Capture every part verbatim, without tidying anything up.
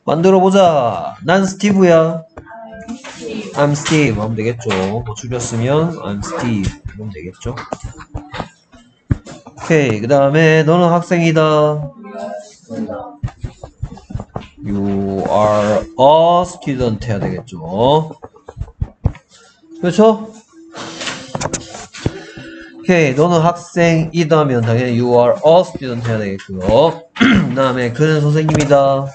만들어보자. 난 스티브야. I'm Steve 하면 되겠죠. 뭐 줄였으면 I'm Steve 하면 되겠죠. 오케이. 그 다음에 너는 학생이다. You are a student 해야 되겠죠. 그렇죠? 오케이. 너는 학생이다면 당연히 you are a student 해야 되겠고요. 그 다음에 그는 선생님이다.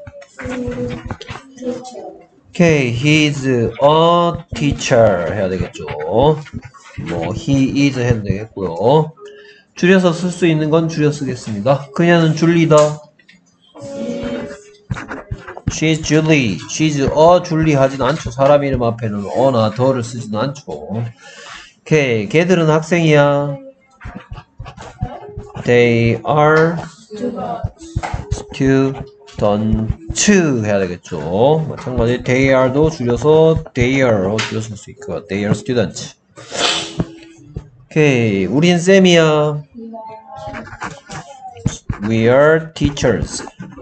오케이. He's a teacher 해야 되겠죠. 뭐 he is 해도 되겠고요. 줄여서 쓸 수 있는 건 줄여 쓰겠습니다. 그녀는 줄리다. She's Julie. She's a Julie 하진 않죠. 사람 이름 앞에는 어나 더를 쓰지도 않죠. 오케이. 걔들은 학생이야. They are students 해야 되겠죠. 마찬가지 they are도 줄여서 they are 줄여서 쓸 수 있고 they are students. 오케이. 우린 쌤이야. We are teachers.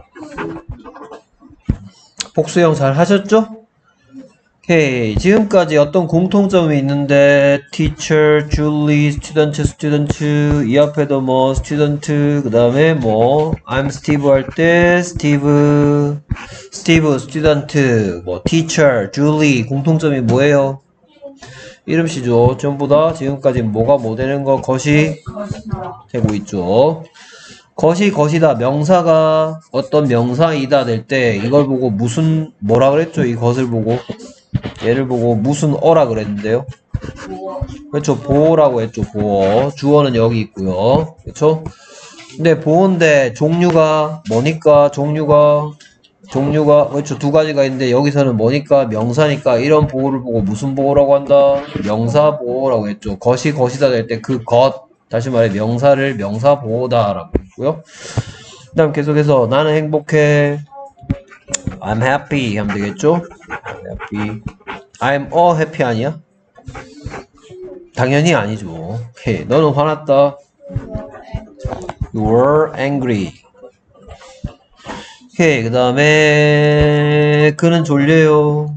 복수형 잘 하셨죠? 오케이. 지금까지 어떤 공통점이 있는데 teacher, Julie, student, student 이 앞에도 뭐 student 그 다음에 뭐 I'm Steve 할 때 Steve, Steve, student 뭐 teacher, Julie 공통점이 뭐예요? 이름씨죠. 전부 다 지금까지 뭐가 뭐 되는 거 것이 되고 있죠. 것이 것이다. 명사가 어떤 명사이다 될 때 이걸 보고 무슨 뭐라 그랬죠? 이 것을 보고 얘를 보고 무슨 어라 그랬는데요. 그렇죠. 보어라고 했죠. 보어. 주어는 여기 있고요. 그렇죠. 근데 보어인데 종류가 뭐니까 종류가 종류가 그렇죠. 두 가지가 있는데 여기서는 뭐니까 명사니까 이런 보어를 보고 무슨 보어라고 한다? 명사 보어라고 했죠. 것이 것이다 될 때 그 것 다시 말해 명사를 명사 보어다 라고 했고요. 그 다음 계속해서 나는 행복해. I'm happy 하면 되겠죠. happy. I'm a happy 아니야? 당연히 아니죠. 오케이. 너는 화났다. You were angry. 오케이. 그 다음에 그는 졸려요.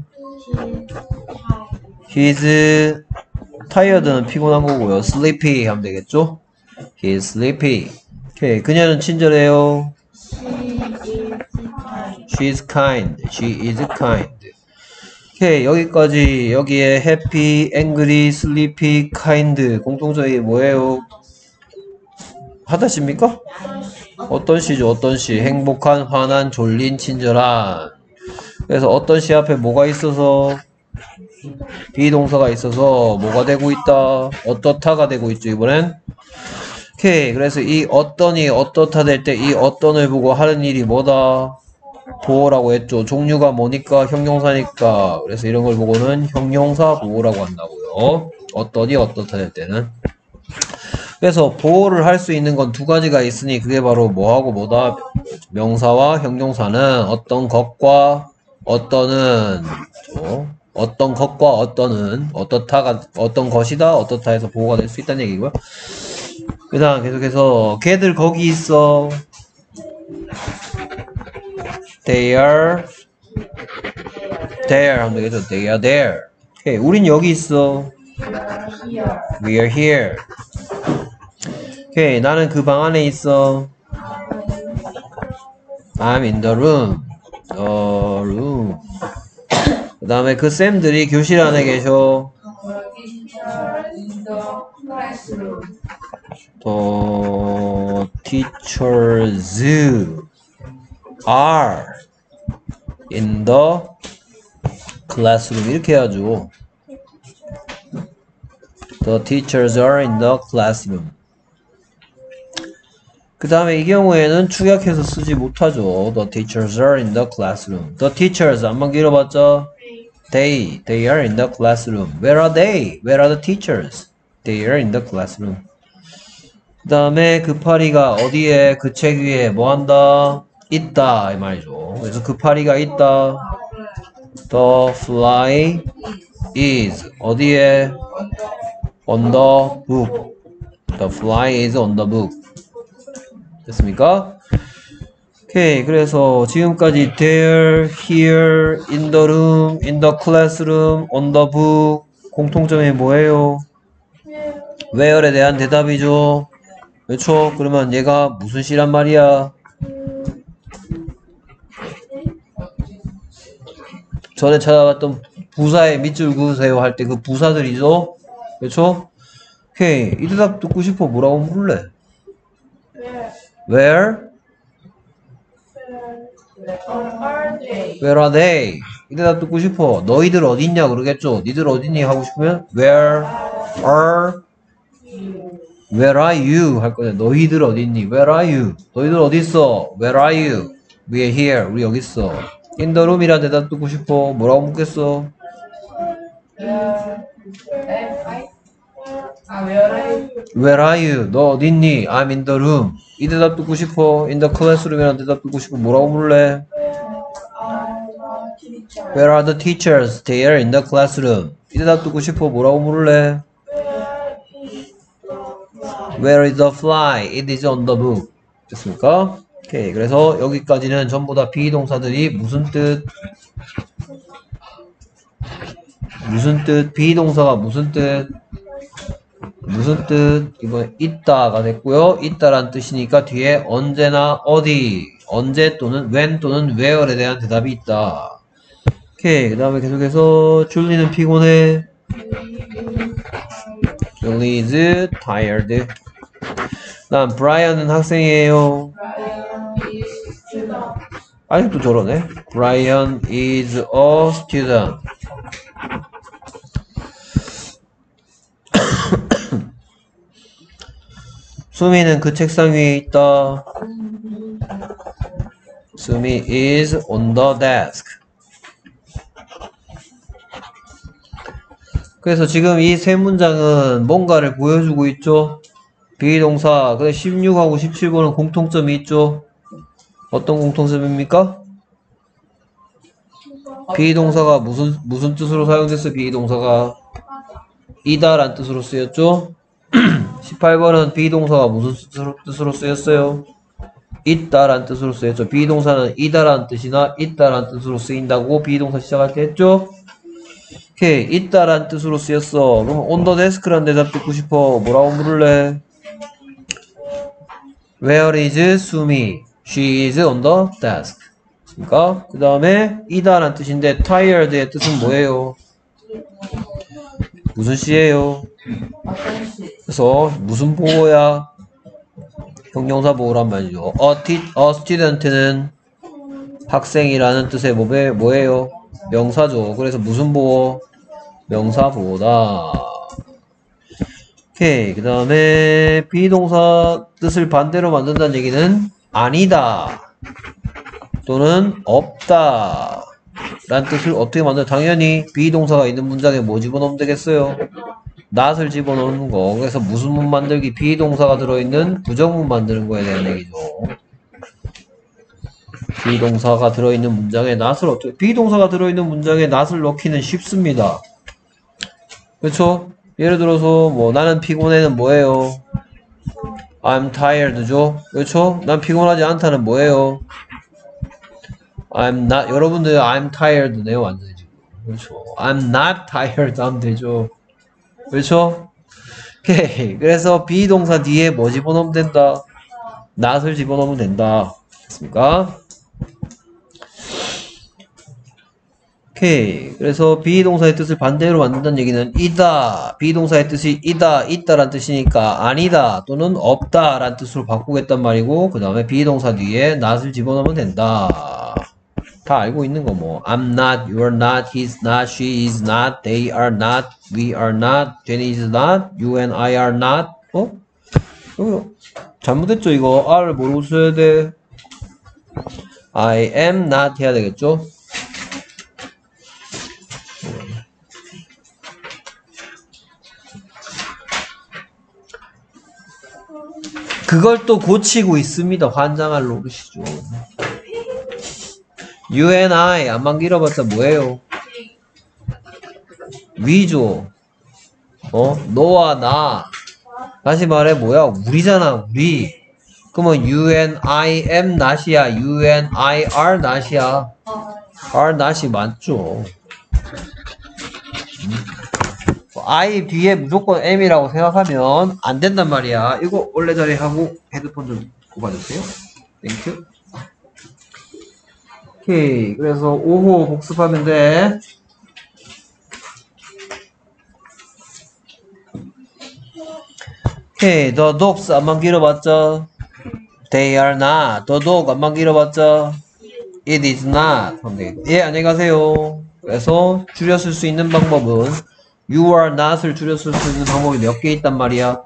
He's tired는 피곤한 거고요. sleepy 하면 되겠죠. He's sleepy. 오케이. 그녀는 친절해요. She's kind. She is kind. 오케이. 여기까지 여기에 happy, angry, sleepy, kind 공통점이 뭐예요? 하다십니까? 어떤 시죠? 어떤 시? 행복한, 화난, 졸린, 친절한. 그래서 어떤 시 앞에 뭐가 있어서 비동사가 있어서 뭐가 되고 있다? 어떻다가 되고 있죠. 이번엔 오케이. 그래서 이 어떤이 어떻다 될 때 이 어떤을 보고 하는 일이 뭐다? 보어라고 했죠. 종류가 뭐니까 형용사니까. 그래서 이런 걸 보고는 형용사 보어라고 한다고요. 어떤이 어떻다 될 때는. 그래서 보어를 할 수 있는 건 두 가지가 있으니 그게 바로 뭐하고 뭐다? 명사와 형용사는 어떤 것과 어떤은 그렇죠? 어떤 것과 어떤은 어떻다가 어떤 것이다 어떻다 해서 보어가 될 수 있다는 얘기고요. 그 다음 계속해서 걔들 거기 있어. They are there 하면 되겠죠. They are there. 오케이. 우린 여기 있어. We are here. 오케이. 나는 그 방 안에 있어. I'm in the room. The room. 그 다음에 그 쌤들이 교실 안에 계셔. The teachers are in the classroom. 이렇게 해야죠. The teachers are in the classroom. 그 다음에 이 경우에는 축약해서 쓰지 못하죠. The teachers are in the classroom. The teachers 안만 길어봤자 They, they are in the classroom. Where are they? Where are the teachers? They are in the classroom. 그 다음에 그 파리가 어디에 그 책 위에 뭐 한다? 있다 이 말이죠. 그래서 그 파리가 있다. The fly is 어디에? On the book. The fly is on the book. 됐습니까? 오케이. 그래서 지금까지 there, here, in the room, in the classroom, on the book 공통점이 뭐예요? where에 대한 대답이죠. 그렇죠? 그러면 얘가 무슨 시란 말이야? 전에 찾아봤던 부사의 밑줄 그으세요 할 때 그 부사들이죠? 그렇죠? 오케이. 이 대답 듣고 싶어. 뭐라고 물을래? Where? Where are they? 이 대답 듣고 싶어. 너희들 어딨냐 그러겠죠? 니들 어딨니 하고 싶으면 Where are Where are you? 할 거야. 너희들 어딨니? Where are you? 너희들 어딨어? Where are you? We are here. 우리 여기 있어. In the room이란 대답 듣고 싶어. 뭐라고 묻겠어? Where are you? 너 어딨니? I'm in the room. 이 대답 듣고 싶어. In the classroom이란 대답 듣고 싶어. 뭐라고 물래? Where are the teachers? They are in the classroom. 이 대답 듣고 싶어. 뭐라고 물래? Where is the fly? It is on the book. 됐습니까? 오케이. 그래서 여기까지는 전부 다 비동사들이 무슨 뜻? 무슨 뜻? 비동사가 무슨 뜻? 무슨 뜻? 이번 있다가 됐고요. 있다란 뜻이니까 뒤에 언제나 어디, 언제 또는 when 또는 where에 대한 대답이 있다. 오케이. 그 다음에 계속해서 줄리는 피곤해. Julie is tired. 난 브라이언은 학생이에요. 아직도 저러네. Brian is a student. 수미는 그 책상 위에 있다. 수미 is on the desk. 그래서 지금 이 세 문장은 뭔가를 보여주고 있죠. 비동사. 근데 십육하고 십칠 번은 공통점이 있죠. 어떤 공통점입니까? 비동사가 무슨 무슨 뜻으로 사용됐어? 비동사가 이다 란 뜻으로 쓰였죠. 십팔 번은 비동사가 무슨 뜻으로, 뜻으로 쓰였어요? 있다 란 뜻으로 쓰였죠. 비동사는 이다 란 뜻이나 있다 란 뜻으로 쓰인다고 비동사 시작할 때 했죠. 오케이. 있다 란 뜻으로 쓰였어. 그럼 on the desk 란 대답 듣고 싶어. 뭐라고 물을래? Where is 수미? She is on the desk. 그러니까 그 다음에 이다 란 뜻인데 tired의 뜻은 뭐예요? 무슨 시예요? 그래서 무슨 보호야? 형용사 보호란 말이죠. A, t- a student는 학생이라는 뜻의 뭐에, 뭐예요? 명사죠. 그래서 무슨 보호? 명사 보호다. 오케이. 그 다음에 비동사 뜻을 반대로 만든다는 얘기는 아니다 또는 없다 란 뜻을 어떻게 만들어? 당연히 비동사가 있는 문장에 뭐 집어넣으면 되겠어요? not을 집어넣는 거. 그래서 무슨 문 만들기? 비동사가 들어있는 부정문 만드는 거에 대한 얘기죠. 비동사가 들어있는 문장에 not을 어떻게, 비동사가 들어있는 문장에 not을 넣기는 쉽습니다. 그렇죠? 예를 들어서 뭐 나는 피곤해는 뭐예요? I'm tired죠? 그렇죠? 난 피곤하지 않다는 뭐예요? I'm not, 여러분들 I'm tired네요 완전히 지금. 그렇죠? I'm not tired 하면 되죠. 그렇죠? 오케이. 그래서 비동사 뒤에 뭐 집어넣으면 된다? not을 집어넣으면 된다. 됐습니까? 오케이. 그래서 비동사의 뜻을 반대로 만든다는 얘기는 이다. 비동사의 뜻이 이다, 있다란 뜻이니까 아니다 또는 없다 란 뜻으로 바꾸겠단 말이고, 그 다음에 비동사 뒤에 not을 집어넣으면 된다. 다 알고 있는 거 뭐. I'm not, you're not, he's not, she is not, they are not, we are not, Jenny is not, you and I are not. 어? 어? 잘못했죠 이거. R을 뭐로 써야 돼? I am not 해야 되겠죠? 그걸 또 고치고 있습니다. 환장할 노릇이죠. You and I 안만 길어봤자 뭐예요? 위죠. 어? 너와 나. 다시 말해 뭐야? 우리잖아 우리. 그러면 you and I am not이야? you and I are not이야? are not이 맞죠. I 뒤에 무조건 am이라고 생각하면 안 된단 말이야. 이거 원래 자리 하고 헤드폰 좀 꼽아주세요. 땡큐. 오케이. 그래서 오 호 복습하면 돼. 오케이. the dogs 안만 길어봤죠? they are not. the dog 안만 길어봤죠? it is not. 예, 안녕히 가세요. 그래서 줄여 쓸 수 있는 방법은 you are not을 줄여 쓸 수 있는 방법이 몇 개 있단 말이야?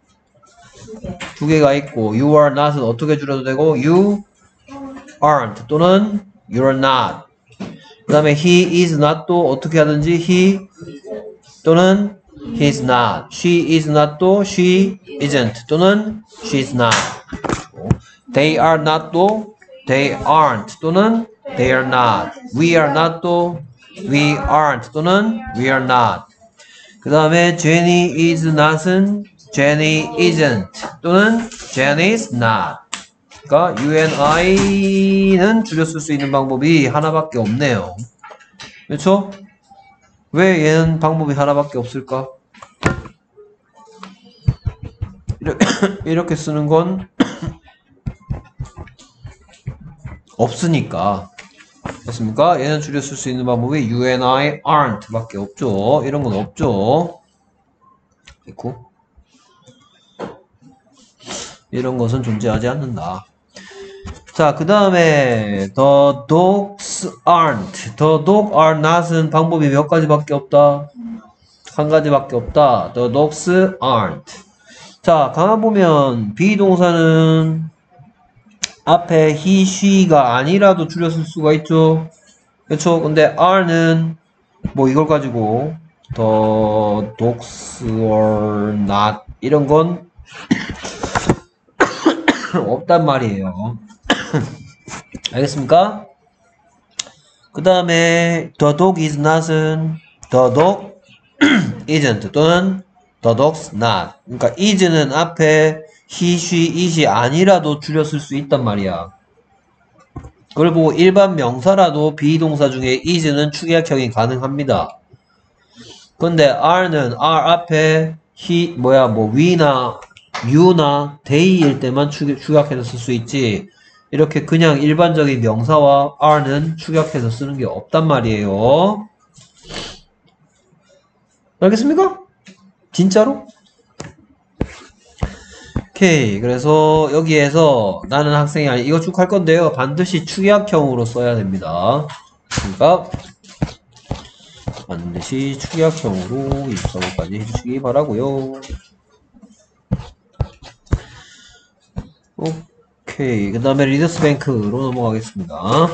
두 개가 있고 you are not은 어떻게 줄여도 되고 you aren't 또는 you're not. 그 다음에 he is not도 어떻게 하든지 he 또는 he's not. she is not도 she isn't 또는 she's not. they are not도 they aren't 또는 they are not. we are not도 we aren't 또는 we are not. 그 다음에 Jenny is not은 Jenny isn't 또는 Jenny is not. 그러니까 you and I는 줄였을 수 있는 방법이 하나밖에 없네요. 그렇죠? 왜 얘는 방법이 하나밖에 없을까? 이렇게, 이렇게 쓰는 건 없으니까. 됐습니까? 얘는 줄였을 수 있는 방법이 you and I aren't 밖에 없죠. 이런 건 없죠. 있고. 이런 것은 존재하지 않는다. 자, 그 다음에 the dogs aren't. the dog are not은 방법이 몇 가지밖에 없다. 한 가지밖에 없다. the dogs aren't. 자, 가만 보면 비동사는 앞에 he, she가 아니라도 줄였을 수가 있죠. 그렇죠? 근데 are는 뭐 이걸 가지고 the dogs are not 이런 건 없단 말이에요. 알겠습니까? 그 다음에 the dog is not은 the dog isn't 또는 the dog's not. 그러니까 is는 앞에 he, she, it이 아니라도 줄였을 수 있단 말이야. 그걸 보고 일반 명사라도 비동사 중에 is는 축약형이 가능합니다. 근데 are는 are 앞에 he, 뭐야, 뭐 we나 you나 they일 때만 축, 축약해서 쓸 수 있지. 이렇게 그냥 일반적인 명사와 are는 축약해서 쓰는 게 없단 말이에요. 알겠습니까? 진짜로? 오케이. 그래서 여기에서 나는 학생이 아니 이거 쭉 할 건데요. 반드시 축약형으로 써야 됩니다. 그러니까 반드시 축약형으로 입사고까지 해주시기 바라고요. 오케이. 그 다음에 리더스 뱅크로 넘어가겠습니다.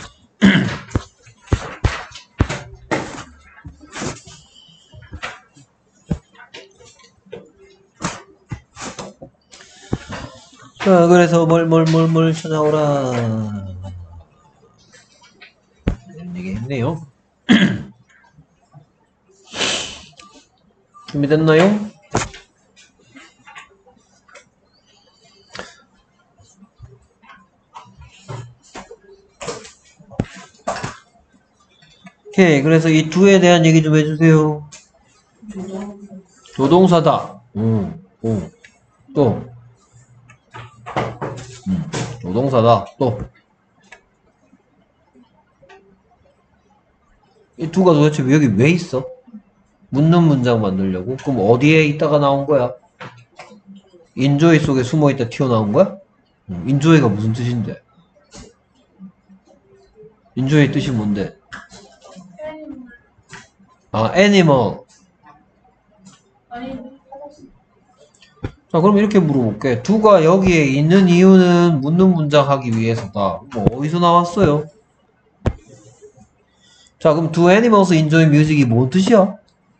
자, 그래서 뭘 뭘 뭘 뭘 찾아오라. 이런 얘기 했네요. 준비됐나요? 오케이. 그래서 이 두에 대한 얘기 좀 해주세요. 조동사다. 응. 오. 또. 음, 조동사다. 또. 이 두가 도대체 여기 왜 있어? 묻는 문장 만들려고? 그럼 어디에 있다가 나온 거야? 인조이 속에 숨어있다 튀어나온 거야? 음, 인조이가 무슨 뜻인데? 인조이 뜻이 뭔데? 아, 애니멀. 자, 그럼 이렇게 물어볼게. 두가 여기에 있는 이유는 묻는 문장 하기 위해서다. 뭐 어디서 나왔어요? 자, 그럼 do animals enjoy music이 뭔 뜻이야?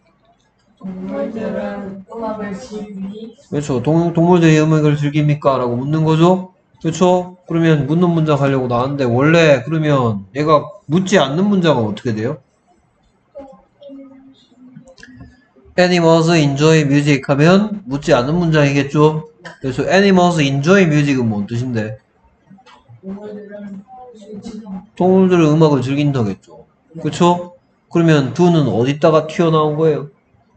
동물들은 음악을 즐기. 그렇죠. 동, 동물들이 음악을 즐깁니까? 라고 묻는 거죠. 그렇죠. 그러면 묻는 문장 하려고 나왔는데 원래 그러면 얘가 묻지 않는 문장은 어떻게 돼요? animals enjoy music 하면 묻지 않은 문장이겠죠? 그래서 animals enjoy music은 뭔 뜻인데? 동물들은 동물들은 음악을 즐긴다겠죠. 그쵸? 그러면 do는 어디다가 튀어나온 거예요?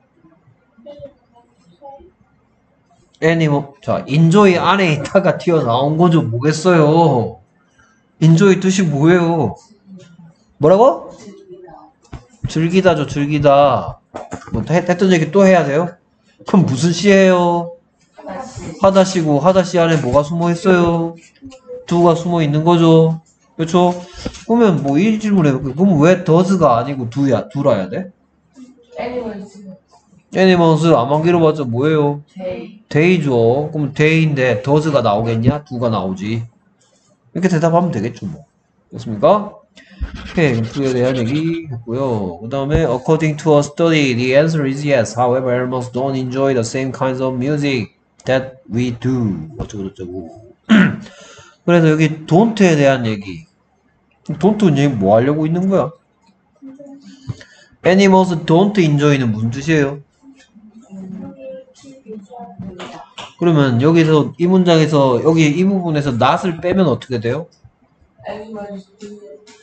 animal, 자, enjoy 안에 있다가 튀어나온 거죠. 뭐겠어요? enjoy 뜻이 뭐예요? 뭐라고? 즐기다죠, 즐기다. 뭐, 했, 했던 얘기 또 해야 돼요? 그럼 무슨 시예요? 하나씩 하다시고, 하다시 안에 뭐가 숨어 있어요? do가 숨어 있는 거죠. 그렇죠? 그러면 뭐 이 질문 해볼게요. 그럼 왜 does가 아니고 do야, do라야 돼? animals animals 안만 길어봤자 뭐예요? day day죠. 그럼 day인데 does가 나오겠냐? do가 나오지. 이렇게 대답하면 되겠죠, 뭐. 됐습니까? 오케이, 그럼 do에 대한 얘기 했고요. 그 다음에 according to a study, the answer is yes. However, animals don't enjoy the same kinds of music that we do. 어쩌고저쩌고. 그래서 여기 don't에 대한 얘기. don't 얘기 뭐 하려고 있는 거야? animals don't enjoy는 무슨 뜻이에요? 그러면 여기서 이 문장에서 여기 이 부분에서 not을 빼면 어떻게 돼요? animals do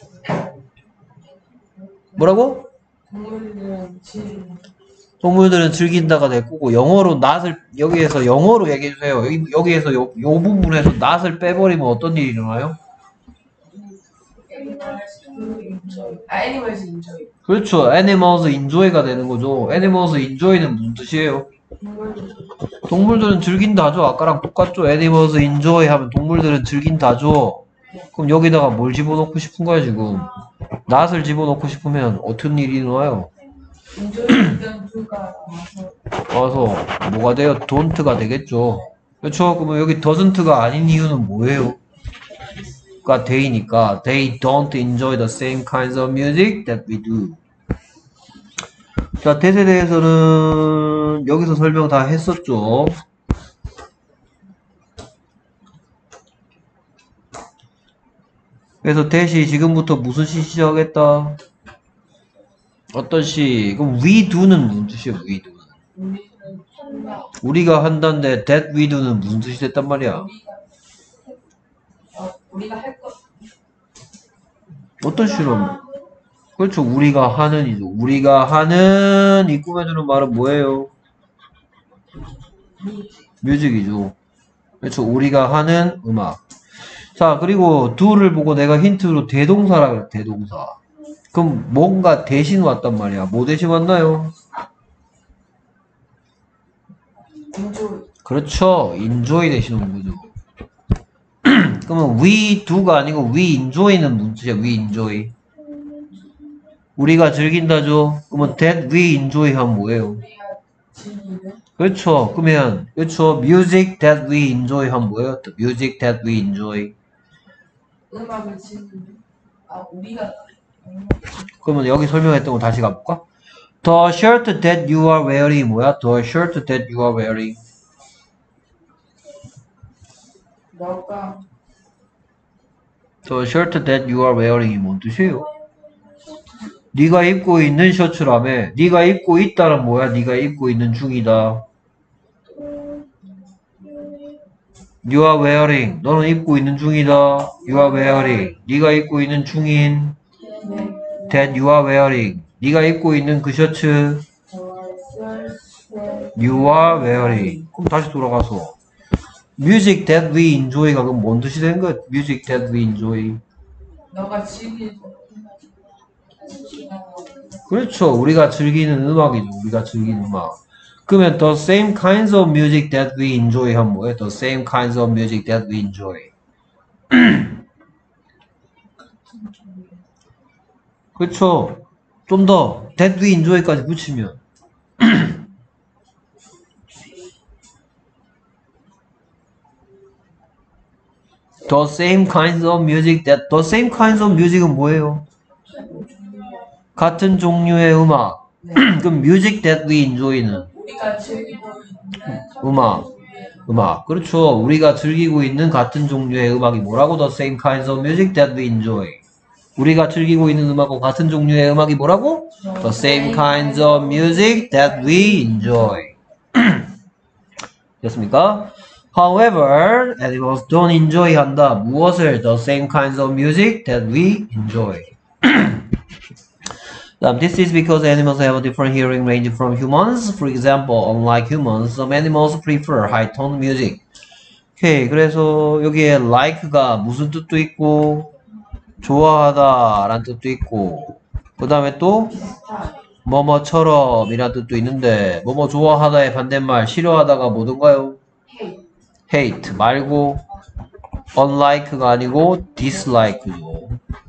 뭐라고? 동물들은 즐 동물들은 즐긴다가 될 거고 영어로 not을 여기에서 영어로 얘기해 주세요. 여기, 여기에서 요, 요 부분에서 not을 빼버리면 어떤 일이 일어나요? animals do enjoy 아 animals enjoy 그렇죠. animals enjoy가 되는 거죠. animals enjoy는 무슨 뜻이에요? 동물들 동물들은 즐긴다죠. 아까랑 똑같죠. animals enjoy 하면 동물들은 즐긴다죠. 그럼 여기다가 뭘 집어넣고 싶은 거야 지금? not을 집어넣고 싶으면 어떤 일이 일어나요? enjoy던 do가 나와서 와서 뭐가 돼요? don't가 되겠죠. 그렇죠? 그러면 여기 doesn't가 아닌 이유는 뭐예요? 가 they니까 they don't enjoy the same kinds of music that we do. 자, that에 대해서는 여기서 설명 다 했었죠. 그래서 that이 지금부터 무슨 시 시작하겠다? 어떤 시? 그럼 we do는 무슨 뜻이에요? we do는? 우리는 한다 우리가 한다는데 that we do는 무슨 뜻이 됐단 말이야? 우리가 어, 우리가 할 것 어떤 시로? 그렇죠. 우리가 하는 이죠. 우리가 하는 이 꾸며주는 말은 뭐예요? 뮤직이죠. 그렇죠. 우리가 하는 음악. 자, 그리고 do를 보고 내가 힌트로 대동사라 그래. 대동사. 그럼 뭔가 대신 왔단 말이야. 뭐 대신 왔나요? enjoy 그렇죠. enjoy 대신 온 거죠. 그러면 we do가 아니고 we enjoy는 무슨 뜻이야? we enjoy. 우리가 즐긴다죠. 그러면 that we enjoy 하면 뭐예요? 우리가 즐기는 그렇죠. 그러면 그렇죠. music that we enjoy 하면 뭐예요? The music that we enjoy. 음악을 즐기는 아 우리가 그러면 여기 설명했던 거 다시 가볼까? The shirt that you are wearing 뭐야? The shirt that you are wearing. 너가 The shirt that you are wearing이 뭔 뜻이에요? 네가 입고 있는 셔츠라며. 네가 입고 있다는 뭐야? 네가 입고 있는 중이다. You are wearing. 너는 입고 있는 중이다. You are wearing. 네가 입고 있는 중인. 네 That you are wearing. 네가 입고 있는 그 셔츠. You are wearing. 그럼 다시 돌아가서 Music that we enjoy가 그럼 뭔 뜻이 된 거야? Music that we enjoy. 너가 즐기는 그렇죠. 우리가 즐기는 음악이죠. 우리가 즐기는 음악. 그러면 the same kinds of music that we enjoy 하면 뭐예요? The same kinds of music that we enjoy. 그렇죠. 좀 더 that we enjoy까지 붙이면 the same kinds of music that the same kinds of music은 뭐예요? 같은 종류의 음악. 그럼 music that we enjoy는 우리가 즐기고 있는 음악. 음악. 그렇죠. 우리가 즐기고 있는 같은 종류의 음악이 뭐라고? The same kinds of music that we enjoy. 우리가 즐기고 있는 음악과 같은 종류의 음악이 뭐라고? The same kinds of music that we enjoy. 됐습니까? However, animals don't enjoy 한다. 무엇을? The same kinds of music that we enjoy. Um, this is because animals have a different hearing range from humans. For example, unlike humans, some animals prefer high-tone music. 오케이, 그래서 여기에 like가 무슨 뜻도 있고 좋아하다 라는 뜻도 있고 그 다음에 또 뭐뭐처럼 이라는 뜻도 있는데 뭐뭐 좋아하다의 반대말 싫어하다가 뭐든가요? hate 말고 unlike가 아니고 dislike죠.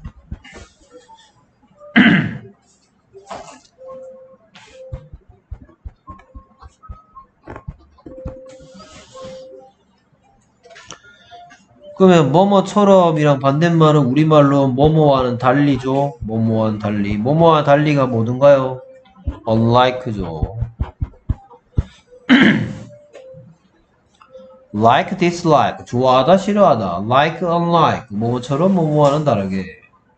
그러면 뭐뭐처럼이랑 반대말은 우리말로 뭐뭐와는 달리죠. 뭐뭐와는 달리. 뭐뭐와 달리가 뭐든가요? unlike죠. like, dislike. 좋아하다, 싫어하다. like, unlike. 뭐뭐처럼 뭐뭐와는 다르게.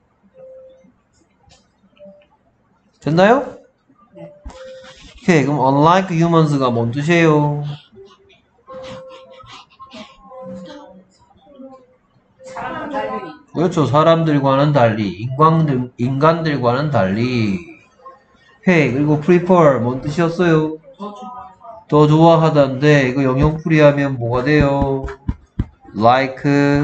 됐나요? 네. 오케이, 그럼 unlike humans가 뭔 뜻이에요? 사람은 달리. 그렇죠. 사람들과는 달리, 인간들, 인간들과는 달리. hey, 그리고 prefer, 뭔 뜻이었어요? 더 좋아해서. 더 좋아하다인데, 이거 영영풀이 하면 뭐가 돼요? like,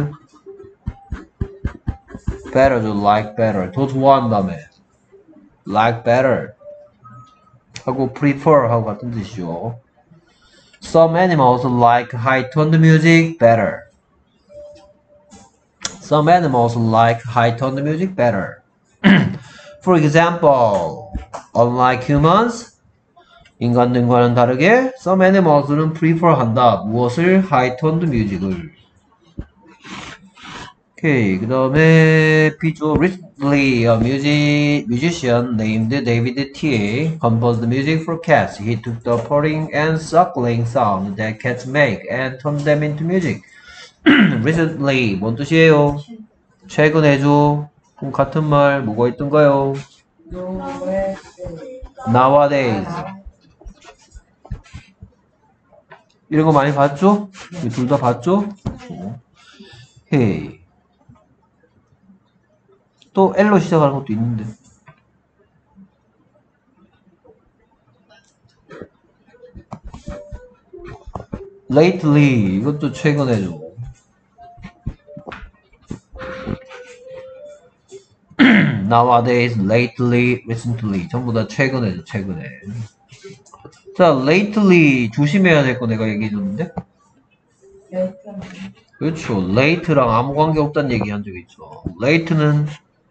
better죠. like better. 더 좋아한다며. like better. 하고 prefer 하고 같은 뜻이죠. Some animals like high-toned music better. Some animals like high-toned music better. For example, unlike humans, 인간들과는 다르게 some animals는 prefer 한다. 무엇을? high-toned music을. 오케이, 그 다음에 B조 recently a music, musician named David T. composed music for cats. He took the purring and suckling sound that cats make and turned them into music. recently 뭔 뜻이에요? 최근에죠. 그럼 같은 말 뭐가 있던가요? 노래. nowadays. 이런 거 많이 봤죠? 둘 다 봤죠? 헤이. 또 L로 시작하는 것도 있는데. lately 이것도 최근에죠. nowadays, lately, recently 전부 다 최근에죠. 최근에. 자, lately 조심해야 될 거 내가 얘기해줬는데. 그렇죠. late랑 아무 관계 없다는 얘기 한 적이 있죠. late는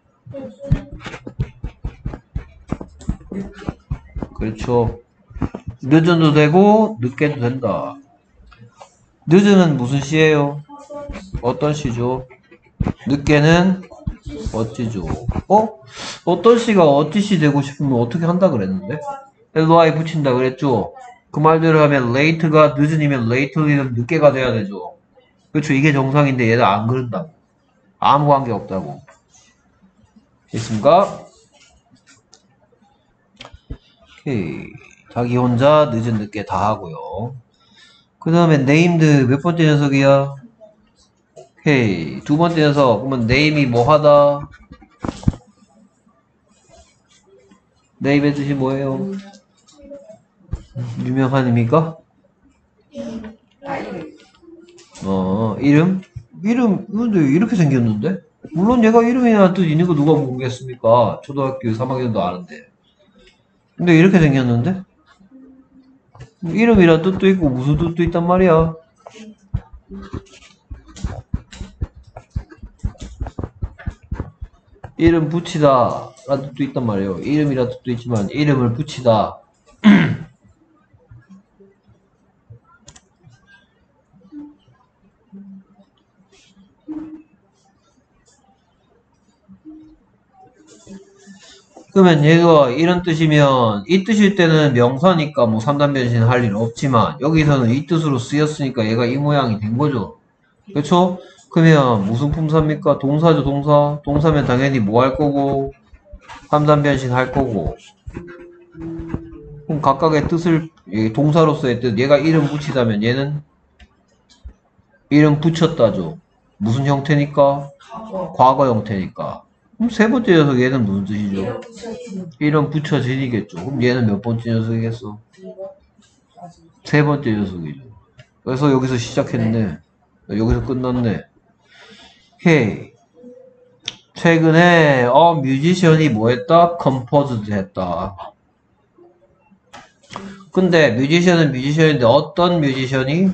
그렇죠. 늦어도 되고 늦게도 된다. 늦은은 무슨 시예요? 어떤 시죠? 늦게는 어찌죠? 어? 어떤 시가 어찌시 되고 싶으면 어떻게 한다 그랬는데? ly 붙인다 그랬죠? 그 말대로 하면 late가 늦은이면 lately는 늦게가 돼야 되죠. 그렇죠. 이게 정상인데 얘들 안 그런다고. 아무 관계 없다고. 됐습니까? 오케이. 자기 혼자 늦은 늦게 다 하고요. 그 다음에 named 몇 번째 녀석이야? 오케이. 두 번째 녀석. 그러면 name이 뭐 하다? name의 뜻이 뭐예요? 유명한 의미가? 어, 이름? 이름, 근데 이렇게 생겼는데? 물론 얘가 이름이라는 뜻 있는 거 누가 모르겠습니까? 초등학교 삼 학년도 아는데. 근데 이렇게 생겼는데? 이름이란 뜻도 있고 무슨 뜻도 있단 말이야. 이름 붙이다 라는 뜻도 있단 말이에요. 이름이란 뜻도 있지만 이름을 붙이다. 그러면 얘가 이런 뜻이면 이 뜻일 때는 명사니까 뭐 삼 단 변신 할 일 없지만 여기서는 이 뜻으로 쓰였으니까 얘가 이 모양이 된 거죠. 그렇죠? 그러면 무슨 품사입니까? 동사죠, 동사. 동사면 당연히 뭐 할 거고, 삼단 변신 할 거고. 그럼 각각의 뜻을, 동사로서의 뜻, 얘가 이름 붙이자면 얘는 이름 붙였다죠. 무슨 형태니까? 과거. 과거 형태니까. 그럼 세 번째 녀석 얘는 무슨 뜻이죠? 이름 붙여진. 이름 붙여진이겠죠. 그럼 얘는 몇 번째 녀석이겠어? 세 번째 녀석이죠. 그래서 여기서 시작했네. 여기서 끝났네. 오케이. 최근에 어 뮤지션이 뭐 했다? 컴포즈드 했다. 근데 뮤지션은 뮤지션인데 어떤 뮤지션이?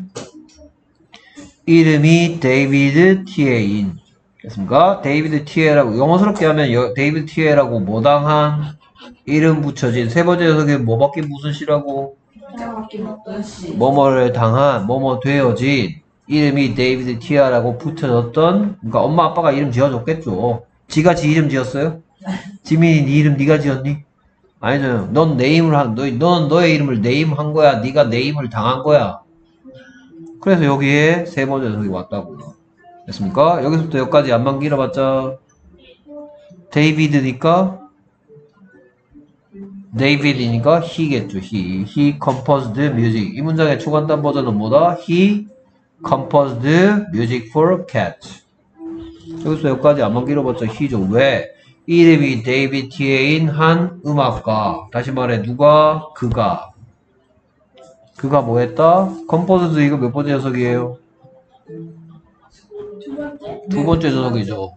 이름이 데이비드 티에인. 됐습니까? 데이비드 티에라고 영어스럽게 하면 여, 데이비드 티에라고 뭐당한 이름 붙여진 세 번째 녀석이 뭐밖에 무슨 시라고? 바뀐 어떤 시. 뭐뭐를 당한 뭐뭐 되어진 이름이 데이비드 티아라고 붙여졌던 그러니까 엄마 아빠가 이름 지어줬겠죠. 지가 지 이름 지었어요? 지민이 네 이름 네가 지었니? 아니죠. 넌 네임을 한, 너, 넌 너의 이름을 네임한 거야. 네가 네임을 당한 거야. 그래서 여기에 세 번째 녀석이 왔다고요. 됐습니까? 여기서부터 여기까지 안만 길어봤자 데이비드니까 데이비드니까 he겠죠. he. he composed music. 이 문장의 초간단 버전은 뭐다? he composed music for cats. 여기서 여기까지 안만 길어봤자 he죠. 왜? 이름이 데이비드 티에인 한 음악가. 다시 말해 누가? 그가. 그가 뭐 했다? composed 이거 몇 번째 녀석이에요? 두 번째. 두 번째 녀석이죠.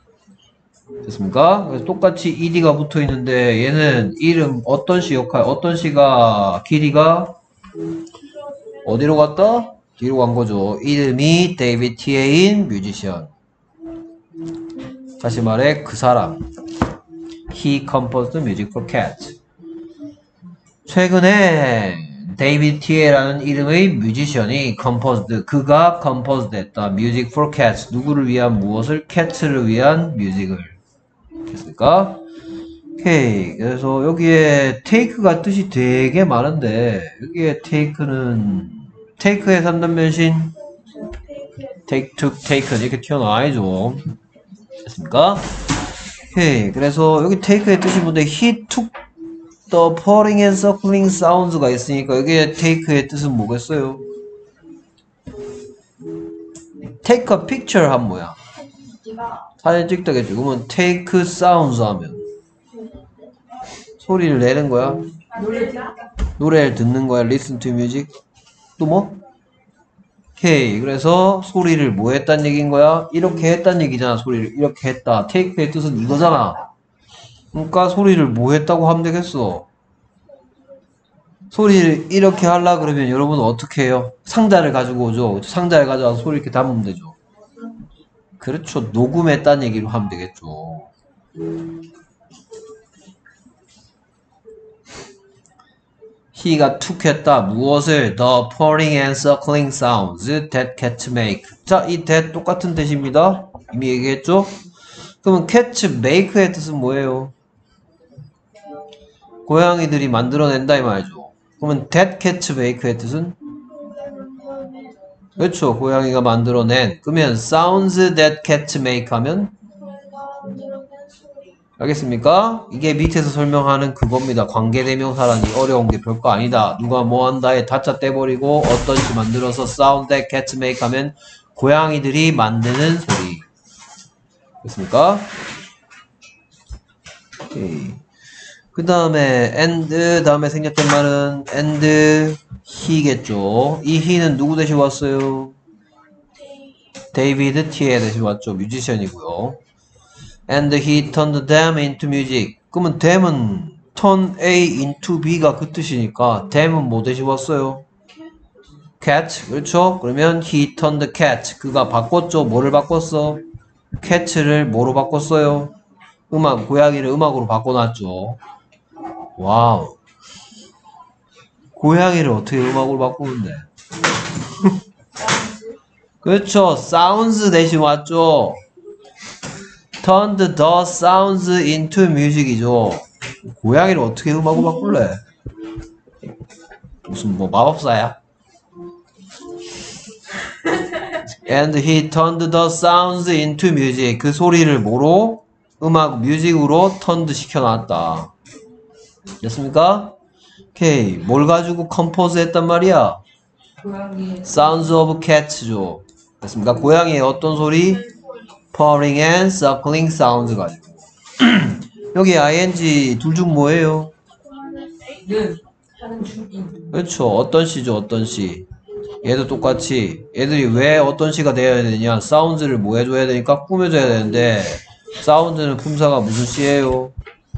됐습니까? 그래서 똑같이 ed가 붙어 있는데 얘는 이름 어떤 시 역할, 어떤 시가 길이가 어디로 갔다? 뒤로 간 거죠. 이름이 데이비드 티에인 뮤지션. 다시 말해 그 사람. He composed music for cats. 최근에 데이비드 티에라는 이름의 뮤지션이 composed, 그가 composed 했다. music for cats. 누구를 위한 무엇을? cats를 위한 뮤직을. 됐습니까? 오케이. 그래서 여기에 take가 뜻이 되게 많은데 여기에 take는 take의 삼단 변신 take, took, taken 이렇게 튀어나와야죠. 됐습니까? 오케이. 그래서 여기 take의 뜻이 뭔데 he took the purring and suckling sounds가 있으니까 여기에 take의 뜻은 뭐겠어요? take a picture 하면 뭐야? 네가 사진 찍다겠죠. 그러면 take sounds 하면 소리를 내는 거야. 노래 듣다. 노래를 듣는 거야. listen to music. 또 뭐? 오케이. 그래서 소리를 뭐 했단 얘기인 거야? 이렇게 했단 얘기잖아. 소리를 이렇게 했다. take의 뜻은 이거잖아. 그러니까 소리를 뭐 했다고 하면 되겠어. 소리를 이렇게 하려 그러면 여러분은 어떻게 해요? 상자를 가지고 오죠. 상자를 가져와서 소리 이렇게 담으면 되죠. 그렇죠. 녹음했다는 얘기로 하면 되겠죠. he가 took 했다. 무엇을? the purring and suckling sounds that cats make. 자, 이 that 똑같은 뜻입니다. 이미 얘기했죠? 그러면 cats make의 뜻은 뭐예요? 고양이들이 만들어낸다 이 말이죠. 그러면 that cats make의 뜻은? 그렇죠. 고양이가 만들어낸. 그러면 sounds that cats make 하면? 알겠습니까? 이게 밑에서 설명하는 그겁니다. 관계대명사라니 어려운 게 별거 아니다. 누가 뭐 한다에 다짜 떼버리고 어떤 시 만들어서 sound that cats make 하면 고양이들이 만드는 소리. 됐습니까? 오케이. 그 다음에 and 다음에 생략된 말은 and he겠죠. 이 he는 누구 대신 왔어요? 데이비드 티에 대신 왔죠. 뮤지션이고요. And he turned them into music. 그러면 them은 turn A into B가 그 뜻이니까 them은 뭐 대신 왔어요? cat. 그렇죠? 그러면 he turned cat. 그가 바꿨죠. 뭐를 바꿨어? cat를 뭐로 바꿨어요? 음악, 고양이를 음악으로 바꿔놨죠. 와우. 고양이를 어떻게 음악으로 바꾸는데? 그렇죠. sounds 대신 왔죠. turned the sounds into music이죠. 고양이를 어떻게 음악으로 바꿀래? 무슨 뭐 마법사야? And he turned the sounds into music. 그 소리를 뭐로? 음악, 뮤직으로 turned 시켜놨다. 됐습니까? 오케이. 뭘 가지고 컴포즈 했단 말이야? 고양이. Sounds of Cats죠. 됐습니까? 고양이의 어떤 소리? Purring and suckling sounds 가지고. 여기 ing 둘 중 뭐예요? 는 하는 중인. 그렇죠. 어떤 시죠? 어떤 시? 얘도 똑같이 얘들이 왜 어떤 시가 되어야 되느냐? 사운드를 뭐 해줘야 되니까 꾸며줘야 되는데 사운드는 품사가 무슨 시예요?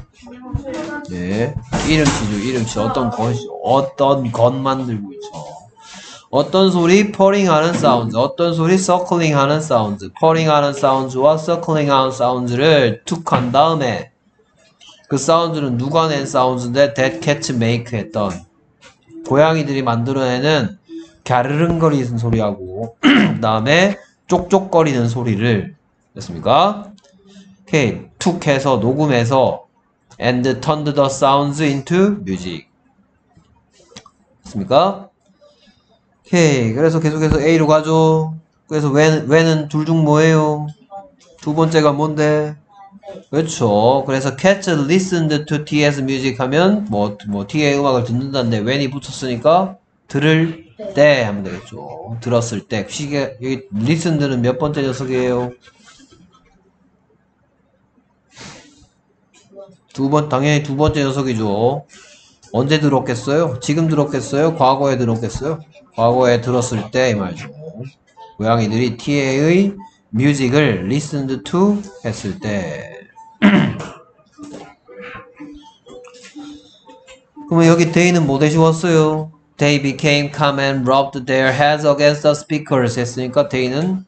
네, 이름시죠. 이름시. 어떤 것이 어떤 것 만들고 있죠. 어떤 소리? 퍼링 하는 사운드. 어떤 소리? 서클링 하는 사운드. 퍼링 하는 사운드와 서클링 하는 사운드를 툭 한 다음에 그 사운드는 누가 낸 사운드인데 that cat make 했던 고양이들이 만들어내는 갸르릉거리는 소리하고 그 다음에 쪽쪽거리는 소리를 됐습니까? 오케이. 툭 해서 녹음해서 and turned the sounds into music 됐습니까? 오케이. 그래서 계속해서 A로 가죠. 그래서 when, when은 둘 중 뭐예요? 두 번째가 뭔데? 그렇죠. 그래서 cats listened to T's music 하면 뭐, 뭐 T의 음악을 듣는다는데 when이 붙었으니까 들을 때 하면 되겠죠. 들었을 때. 시계 여기 listened는 몇 번째 녀석이에요? 두 번, 당연히 두 번째 녀석이죠. 언제 들었겠어요? 지금 들었겠어요? 과거에 들었겠어요? 과거에 들었을 때 이 말이죠. 고양이들이 T의 뮤직을 listened to 했을 때. 그러면 여기 they는 뭐 대신 왔어요? They became calm and rubbed their heads against the speakers 했으니까 they는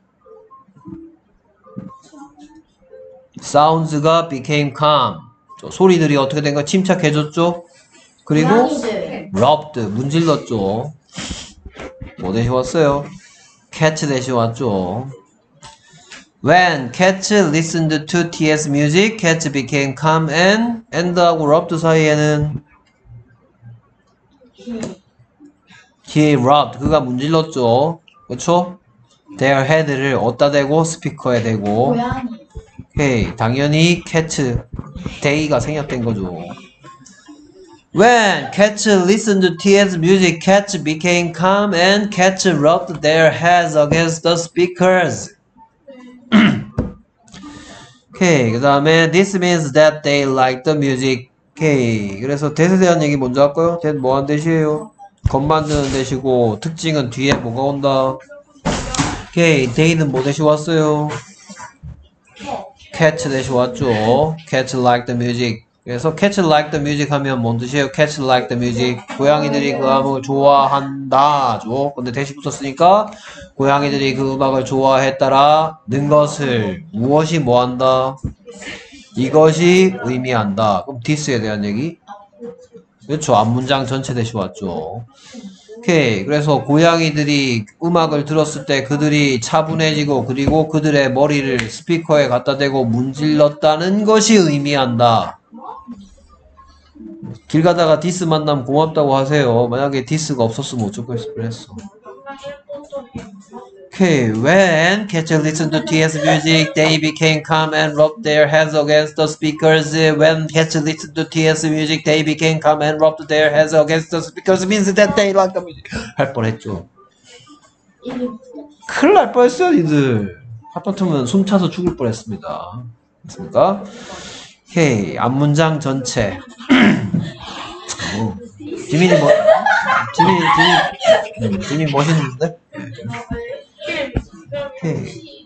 sounds가 became calm. 소리들이 어떻게 된 거야? 침착해졌죠? 그리고 rubbed 문질렀죠. 뭐 대신 왔어요? cat 대신 왔죠. When cat listened to T's music, cat became calm and and하고 rubbed 사이에는 he rubbed 그가 문질렀죠. 그렇죠? their head를 어디다 대고 스피커에 대고 오케이. 당연히 cat day가 생략된 거죠. When cat listened to T's music, cat became calm and cat rubbed their heads against the speakers. 오케이. 그 다음에 this means that they like the music. 오케이. 그래서 that에 대한 얘기 먼저 할까요? that 뭐한 뜻이에요? 것 만드는 뜻이고 특징은 뒤에 뭐가 온다? 오케이. they는 뭐 대신 왔어요? cat 대신 왔죠. cat like the music. 그래서 cat like the music 하면 뭔 뜻이에요? cat like the music. 고양이들이 그 음악을 좋아한다죠. 근데 대신 붙었으니까 고양이들이 그 음악을 좋아했다라는 것을 무엇이 뭐한다? 이것이 의미한다. 그럼 this에 대한 얘기? 그렇죠. 앞문장 전체 대신 왔죠. 오케이. 그래서 고양이들이 음악을 들었을 때 그들이 차분해지고 그리고 그들의 머리를 스피커에 갖다 대고 문질렀다는 것이 의미한다. 길 가다가 디스 만나면 고맙다고 하세요. 만약에 디스가 없었으면 어쩔 뻔했어. Okay, when cats listened to T's music, they became calm and rubbed their heads against the speakers. When cats listened to T's music, they became calm and rubbed their heads against the speakers. Means that they like the music. 할 뻔했죠. 큰일 날 뻔했어요, 니들. 하필이면 숨 차서 죽을 뻔했습니다. 됐습니까? 오케이, 앞문장 전체. 오, 지민이 뭐, 지민이, 지민이, 음, 지민이 멋있는데? 오케이.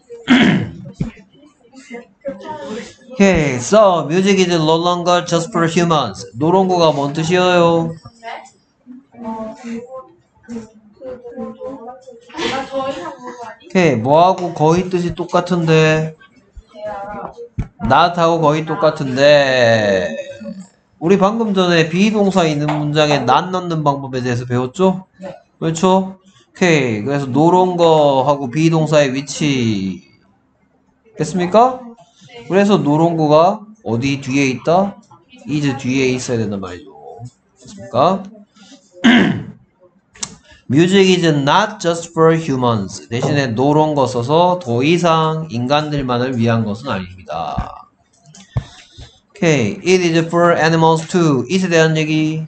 오케이, so music is no longer just for humans. 노롱구가 뭔 뜻이에요? 오케이, 뭐하고 거의 뜻이 똑같은데? not하고 거의 똑같은데 우리 방금 전에 비동사 있는 문장에 not 넣는 방법에 대해서 배웠죠? 그렇죠? 오케이. 그래서 노런 거하고 비동사의 위치 됐습니까? 그래서 노런 거가 어디 뒤에 있다? is 뒤에 있어야 된단 말이죠. 됐습니까? Music is not just for humans. 대신에 no런 거 써서 더 이상 인간들만을 위한 것은 아닙니다. 오케이. It is for animals too. it에 대한 얘기.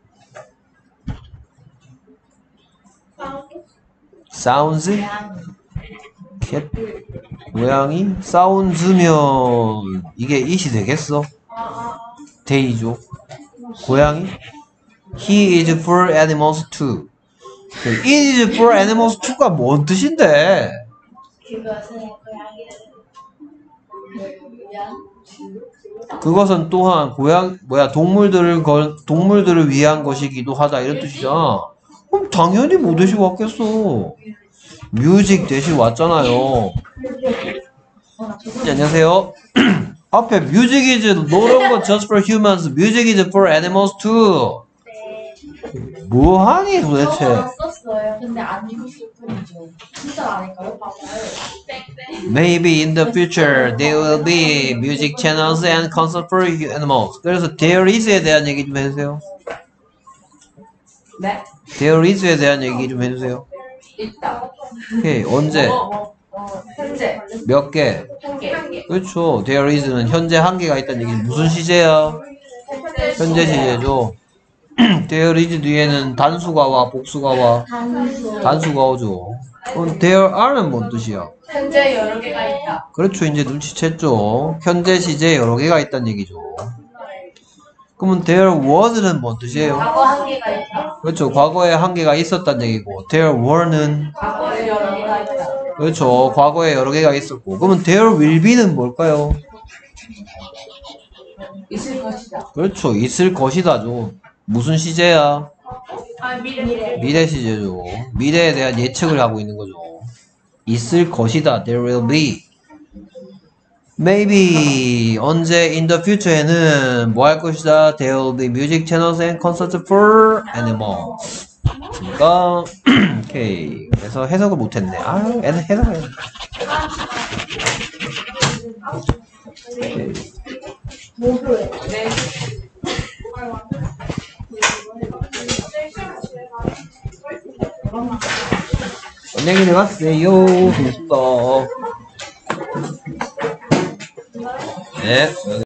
sounds? 캣. 고양이? sounds면 이게 it이 되겠어? 데이죠. 고양이? He is for animals too. It is for animals too가 뭔 뜻인데? 그것은 고양이를 위한 그것은 또한 고양 뭐야 동물들을 걸 동물들을 위한 것이기도 하다 이런 뜻이잖아. 그럼 당연히 뭐 대신 왔겠어. 뮤직 대신 왔잖아요. 네, 안녕하세요. 앞에 music is no longer just for humans. Music is for animals too. 뭐하니 도대체? 저거 썼어요. 근데 안 읽었을 뿐이죠. 진짜 아닐까요? 봐봐요. Maybe in the future there will be music channels and concert for animals. 그래서 there is에 대한 얘기 좀 해주세요. 네? there is에 대한 얘기 좀 해주세요. 있다. 오케이 언제? 어, 어, 현재 몇 개? 한 개. 한 개. 그렇죠. there is는 현재 한 개가 있다는 얘기. 무슨 시제야? 현재 시제죠. there is 뒤에는 단수가 와, 복수가 와. 단수. 단수가 오죠. 그럼 there are는 뭔 뜻이야? 현재 여러 개가 있다. 그렇죠. 이제 눈치챘죠. 현재 시제 여러 개가 있다는 얘기죠. 그러면 there was는 뭔 뜻이에요? 과거 한 개가 있다. 그렇죠. 과거에 한 개가 있었다는 얘기고 there were는 과거에 여러 개가 있다. 그렇죠. 과거에 여러 개가 있었고 그러면 there will be는 뭘까요? 있을 것이다. 그렇죠. 있을 것이다죠. 무슨 시제야? 아 미래. 미래 시제죠. 미래에 대한 예측을 하고 있는 거죠. 있을 것이다. There will be. Maybe 언제 in the future에는 뭐 할 것이다. There will be music channels and concerts for animals. 그러니까 오케이. 그래서 해석을 못했네. 아, 애는 해석을 했네. 오케이. 네. 안녕히 가세요. 고맙습니다. 네.